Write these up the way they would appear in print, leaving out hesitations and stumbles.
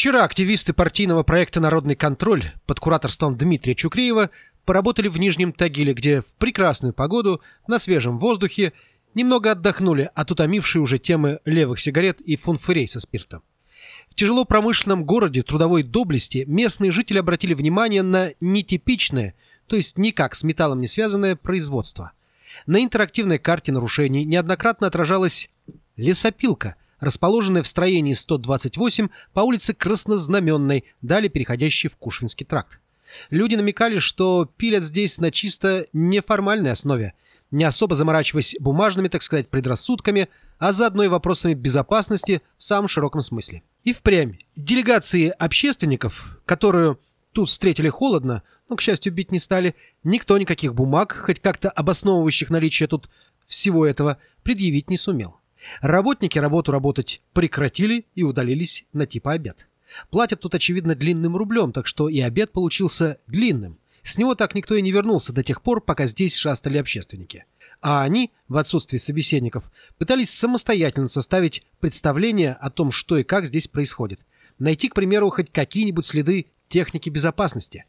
Вчера активисты партийного проекта «Народный контроль» под кураторством Дмитрия Чукреева поработали в Нижнем Тагиле, где в прекрасную погоду, на свежем воздухе, немного отдохнули от утомившей уже темы левых сигарет и фунфырей со спиртом. В тяжелопромышленном городе трудовой доблести местные жители обратили внимание на нетипичное, то есть никак с металлом не связанное производство. На интерактивной карте нарушений неоднократно отражалась лесопилка, расположенная в строении 128 по улице Краснознаменной, далее переходящей в Кушвинский тракт. Люди намекали, что пилят здесь на чисто неформальной основе, не особо заморачиваясь бумажными, так сказать, предрассудками, а заодно и вопросами безопасности в самом широком смысле. И впрямь, делегации общественников, которую тут встретили холодно, но, к счастью, бить не стали, никто никаких бумаг, хоть как-то обосновывающих наличие тут всего этого, предъявить не сумел. Работники работать прекратили и удалились на типа обед. Платят тут, очевидно, длинным рублем, так что и обед получился длинным. С него так никто и не вернулся до тех пор, пока здесь шастали общественники. А они, в отсутствии собеседников, пытались самостоятельно составить представление о том, что и как здесь происходит. Найти, к примеру, хоть какие-нибудь следы техники безопасности.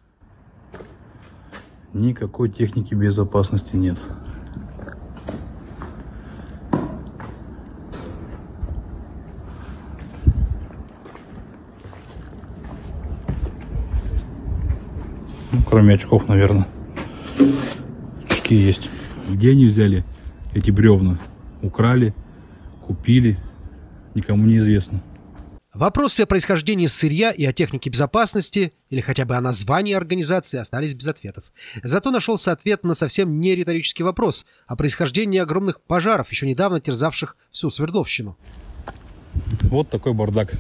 Никакой техники безопасности нет. Ну, кроме очков, наверное. Очки есть. Где они взяли эти бревна? Украли, купили, никому не известно. Вопросы о происхождении сырья и о технике безопасности, или хотя бы о названии организации, остались без ответов. Зато нашелся ответ на совсем не риторический вопрос о происхождении огромных пожаров, еще недавно терзавших всю Свердловщину. Вот такой бардак.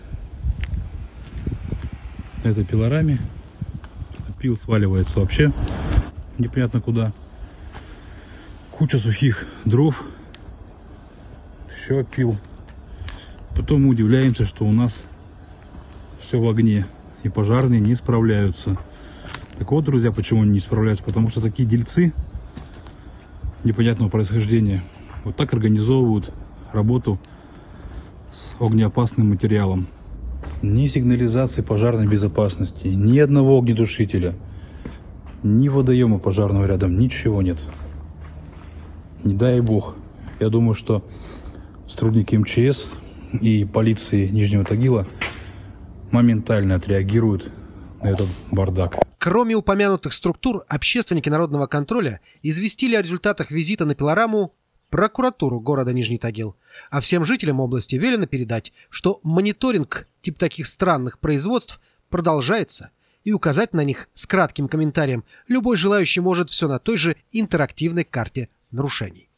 Это пилораме. Пил сваливается вообще непонятно куда. Куча сухих дров. Еще пил. Потом мы удивляемся, что у нас все в огне. И пожарные не справляются. Так вот, друзья, почему они не справляются? Потому что такие дельцы непонятного происхождения вот так организовывают работу с огнеопасным материалом. Ни сигнализации пожарной безопасности, ни одного огнетушителя, ни водоема пожарного рядом, ничего нет. Не дай бог. Я думаю, что сотрудники МЧС и полиции Нижнего Тагила моментально отреагируют на этот бардак. Кроме упомянутых структур, общественники Народного контроля известили о результатах визита на пилораму прокуратуру города Нижний Тагил, а всем жителям области велено передать, что мониторинг типа таких странных производств продолжается, и указать на них с кратким комментарием любой желающий может все на той же интерактивной карте нарушений.